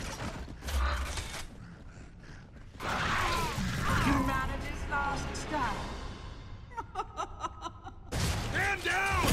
Humanity's last stand. Stand down!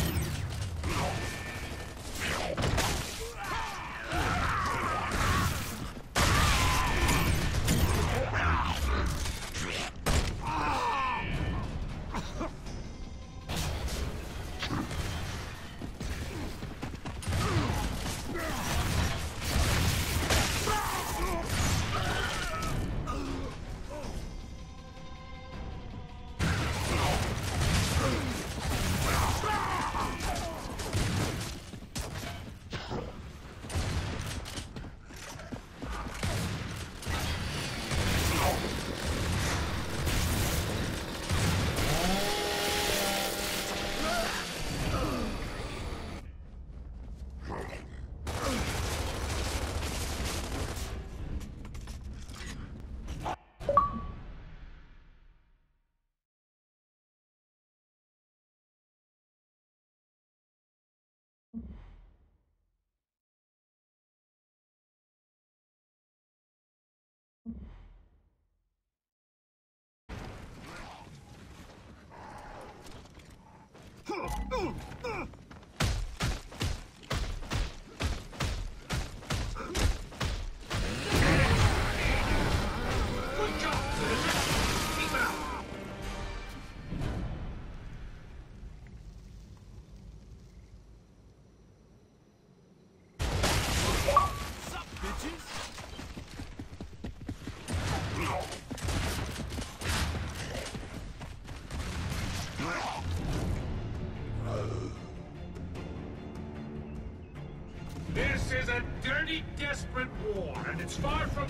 This is a dirty, desperate war, and it's far from...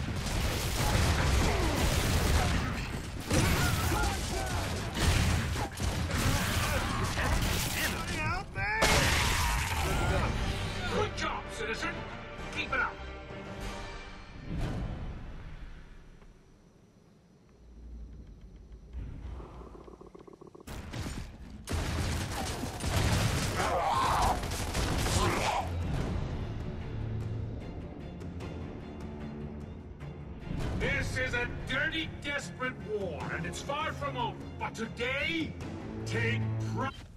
Good job, citizen! Keep it up! This is a dirty, desperate war, and it's far from over. But today, take pride.